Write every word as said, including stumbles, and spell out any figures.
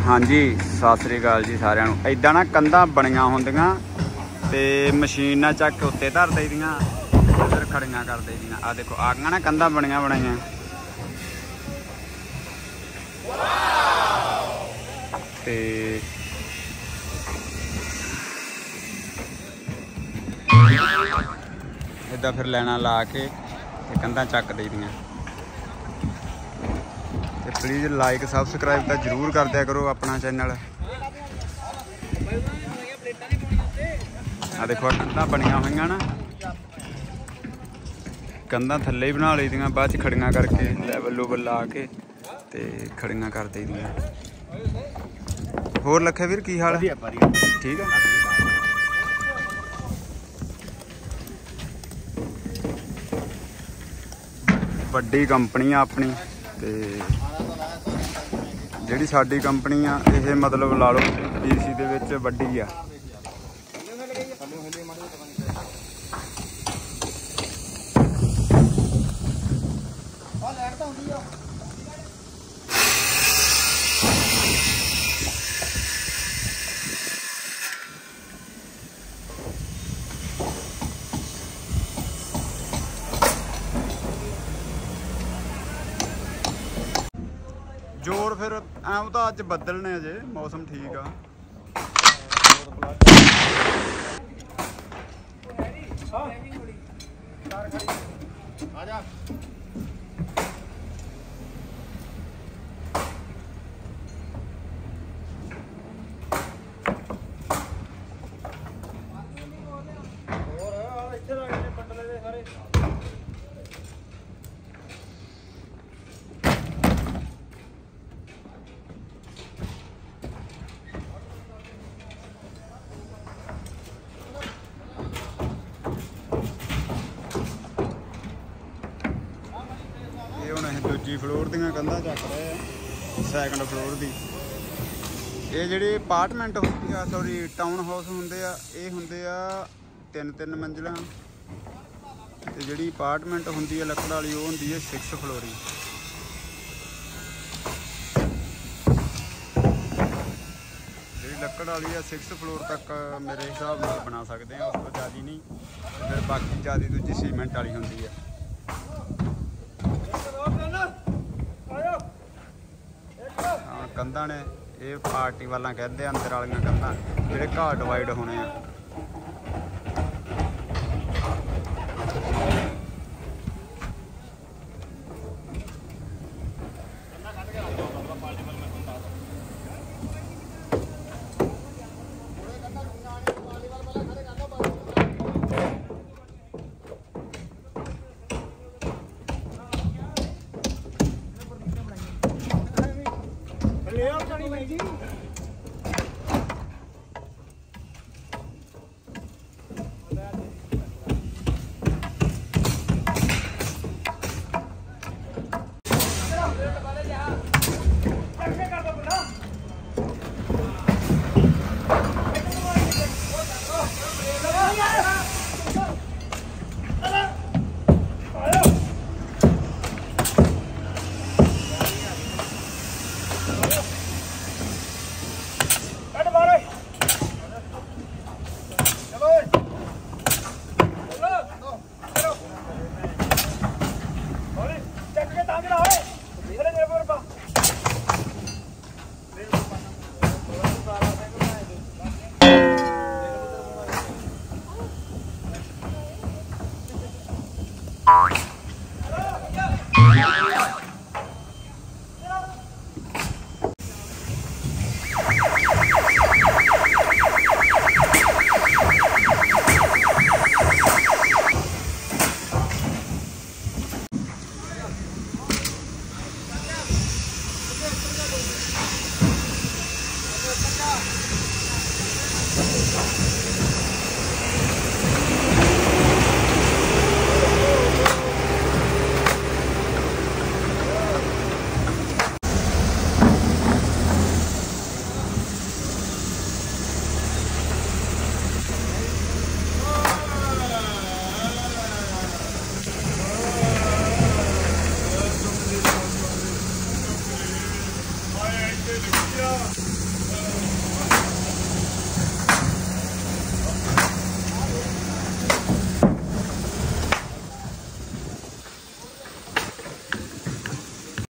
हाँ जी सत श्री अकाल जी सारिਆਂ ਨੂੰ। इदां ना कंधां बणियां ਹੁੰਦੀਆਂ ते मशीन ਨਾਲ ਚੱਕ के उत्ते धर दईदियां फिर खड़ियां कर दईदियां। आ देखो आ गईयां ना कंधां बणियां बनाइयां ते इदां फिर लाइनां ला के कंधां ਚੱਕ दईदियां। प्लीज़ लाइक सबसक्राइब तो जरूर कर दिया करो अपना चैनल। आ देखो कंधां बनिया हुई ना, कंधां थल्ले ही बना ली दियां, बाद खड़ियां करके लैवल लूवल ला के ते खड़ियां कर दी दियां। होर लखे वीर की हाल है? ठीक है। वड्डी कंपनी आ अपनी ते ਜਿਹੜੀ ਸਾਡੀ ਕੰਪਨੀ ਆ ਇਹ मतलब ला लो पीसी ਦੇ ਵਿੱਚ ਵੱਡੀ ਆ। जोर फिर ऐं तो अज बदल ने अजे मौसम ठीक आ। दूजी फ्लोर दी कंधां चक रहे हैं, सैकंड फ्लोर दी। ये जिहड़े अपार्टमेंट होंदी आ सॉरी टाउन हाउस होंदे आ, ये होंदे आ तीन तीन मंजिलां ते जिहड़ी अपार्टमेंट होंदी है लक्कड़ वाली वो होंदी है सिक्स फ्लोरी। जिहड़ी लक्कड़ वाली है सिक्स फ्लोर तक मेरे हिसाब नाल बना सकते हैं, उस तो ज़्यादा नहीं। फिर बाकी ज़्यादा दूजी सीमेंट वाली होंदी है। कंधां ने ये पार्टी वाला कहते हैं अंदर वाली कंधां जिहड़े घर डिवाइड होने आ।